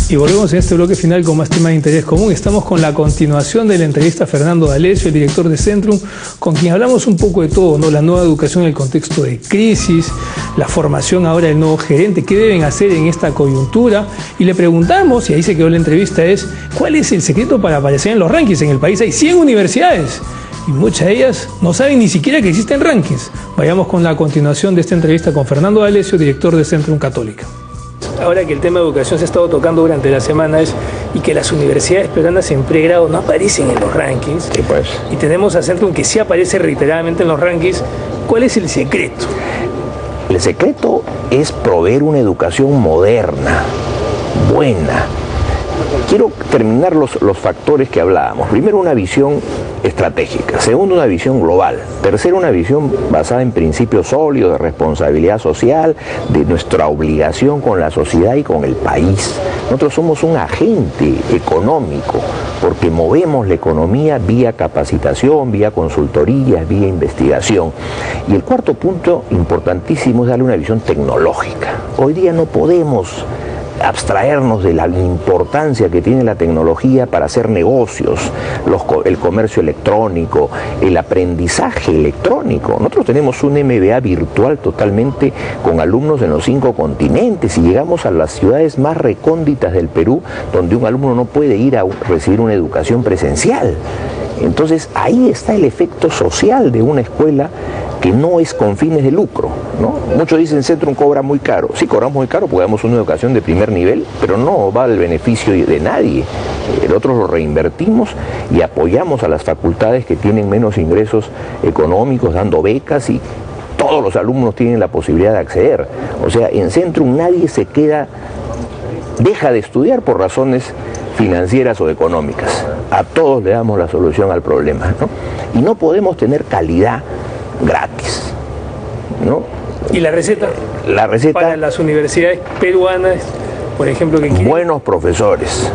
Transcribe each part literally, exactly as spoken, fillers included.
Y volvemos en este bloque final con más temas de interés común. Estamos con la continuación de la entrevista a Fernando D'Alessio, el director de Centrum, con quien hablamos un poco de todo, ¿no? La nueva educación en el contexto de crisis, la formación ahora del nuevo gerente, qué deben hacer en esta coyuntura. Y le preguntamos, y ahí se quedó la entrevista, es ¿cuál es el secreto para aparecer en los rankings? En el país hay cien universidades y muchas de ellas no saben ni siquiera que existen rankings. Vayamos con la continuación de esta entrevista con Fernando D'Alessio, director de Centrum Católica. Ahora que el tema de educación se ha estado tocando durante la semana es, y que las universidades peruanas en pregrado no aparecen en los rankings, sí, pues. Y tenemos a Centrum que sí aparece reiteradamente en los rankings, ¿cuál es el secreto? El secreto es proveer una educación moderna, buena. Quiero terminar los, los factores que hablábamos. Primero, una visión estratégica. Segundo, una visión global. Tercero, una visión basada en principios sólidos de responsabilidad social, de nuestra obligación con la sociedad y con el país. Nosotros somos un agente económico porque movemos la economía vía capacitación, vía consultorías, vía investigación. Y el cuarto punto importantísimo es darle una visión tecnológica. Hoy día no podemos abstraernos de la importancia que tiene la tecnología para hacer negocios, los, el comercio electrónico, el aprendizaje electrónico. Nosotros tenemos un M B A virtual totalmente con alumnos en los cinco continentes y llegamos a las ciudades más recónditas del Perú, donde un alumno no puede ir a recibir una educación presencial. Entonces ahí está el efecto social de una escuela que no es con fines de lucro, ¿no? Muchos dicen Centrum cobra muy caro. Sí, cobramos muy caro porque damos una educación de primer nivel, pero no va al beneficio de nadie. Nosotros lo reinvertimos y apoyamos a las facultades que tienen menos ingresos económicos, dando becas, y todos los alumnos tienen la posibilidad de acceder. O sea, en Centrum nadie se queda, deja de estudiar por razones financieras o económicas. A todos le damos la solución al problema, ¿no? Y no podemos tener calidad gratis, ¿no? ¿Y la receta? La receta para las universidades peruanas, por ejemplo, que quieren... buenos profesores.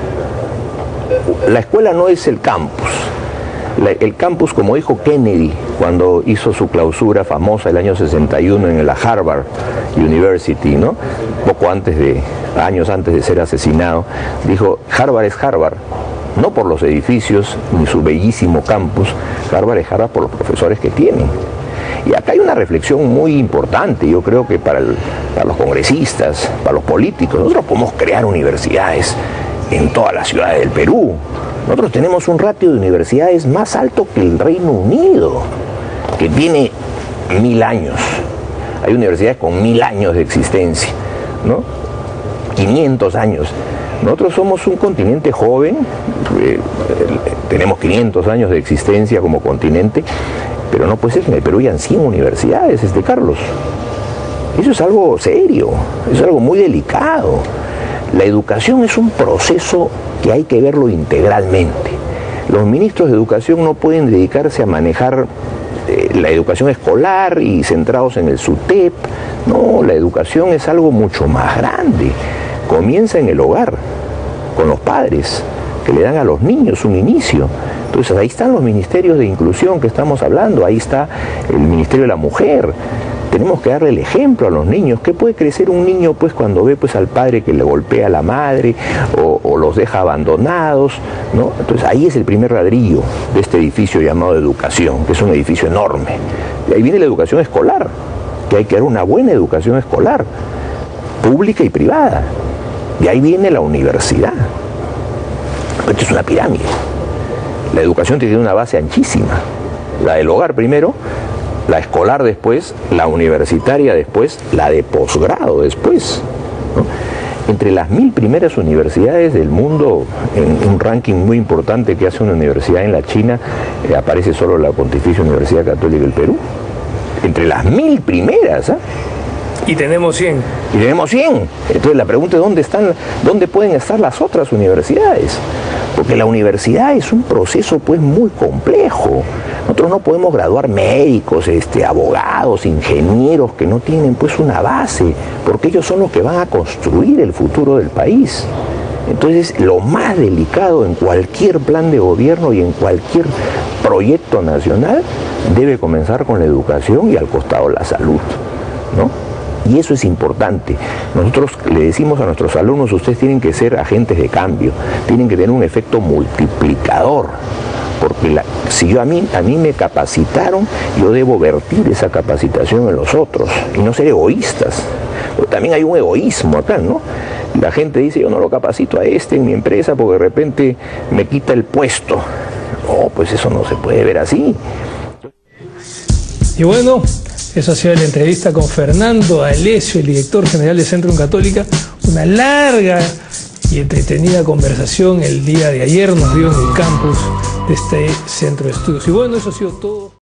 La escuela no es el campus. La, el campus, como dijo Kennedy cuando hizo su clausura famosa el año sesenta y uno en la Harvard University, ¿no? Poco antes de, años antes de ser asesinado, dijo: Harvard es Harvard, no por los edificios ni su bellísimo campus. Harvard es Harvard por los profesores que tienen. Y acá hay una reflexión muy importante, yo creo que para, el, para los congresistas, para los políticos. Nosotros podemos crear universidades en todas las ciudades del Perú. Nosotros tenemos un ratio de universidades más alto que el Reino Unido, que tiene mil años. Hay universidades con mil años de existencia, ¿no? quinientos años. Nosotros somos un continente joven, eh, tenemos quinientos años de existencia como continente, pero no puede ser que en el Perú hayan cien universidades, este Carlos. Eso es algo serio, eso es algo muy delicado. La educación es un proceso que hay que verlo integralmente. Los ministros de educación no pueden dedicarse a manejar eh, la educación escolar y centrados en el SUTEP. No, la educación es algo mucho más grande. Comienza en el hogar, con los padres, que le dan a los niños un inicio. Entonces ahí están los ministerios de inclusión que estamos hablando, ahí está el Ministerio de la Mujer. Tenemos que darle el ejemplo a los niños. ¿Qué puede crecer un niño pues cuando ve pues al padre que le golpea a la madre o, o los deja abandonados, ¿no? Entonces ahí es el primer ladrillo de este edificio llamado educación, que es un edificio enorme. Y ahí viene la educación escolar, que hay que dar una buena educación escolar, pública y privada. Y ahí viene la universidad. Esto es una pirámide. La educación tiene una base anchísima. La del hogar primero, la escolar después, la universitaria después, la de posgrado después, ¿no? Entre las mil primeras universidades del mundo, en un ranking muy importante que hace una universidad en la China, eh, aparece solo la Pontificia Universidad Católica del Perú. Entre las mil primeras, ¿eh? Y tenemos cien. Y tenemos cien. Entonces la pregunta es ¿dónde están, dónde pueden estar las otras universidades? Porque la universidad es un proceso pues muy complejo. Nosotros no podemos graduar médicos, este, abogados, ingenieros que no tienen pues una base, porque ellos son los que van a construir el futuro del país. Entonces lo más delicado en cualquier plan de gobierno y en cualquier proyecto nacional debe comenzar con la educación y al costado la salud, ¿no? Y eso es importante. Nosotros le decimos a nuestros alumnos, ustedes tienen que ser agentes de cambio, tienen que tener un efecto multiplicador. Porque la, si yo a mí, a mí me capacitaron, yo debo vertir esa capacitación en los otros y no ser egoístas. Pero también hay un egoísmo acá, ¿no? La gente dice, yo no lo capacito a este en mi empresa porque de repente me quita el puesto. Oh, pues eso no se puede ver así. Y bueno, eso ha sido la entrevista con Fernando D'Alessio, el director general de Centrum Católica. Una larga y entretenida conversación el día de ayer nos dio en el campus de este centro de estudios. Y bueno, eso ha sido todo.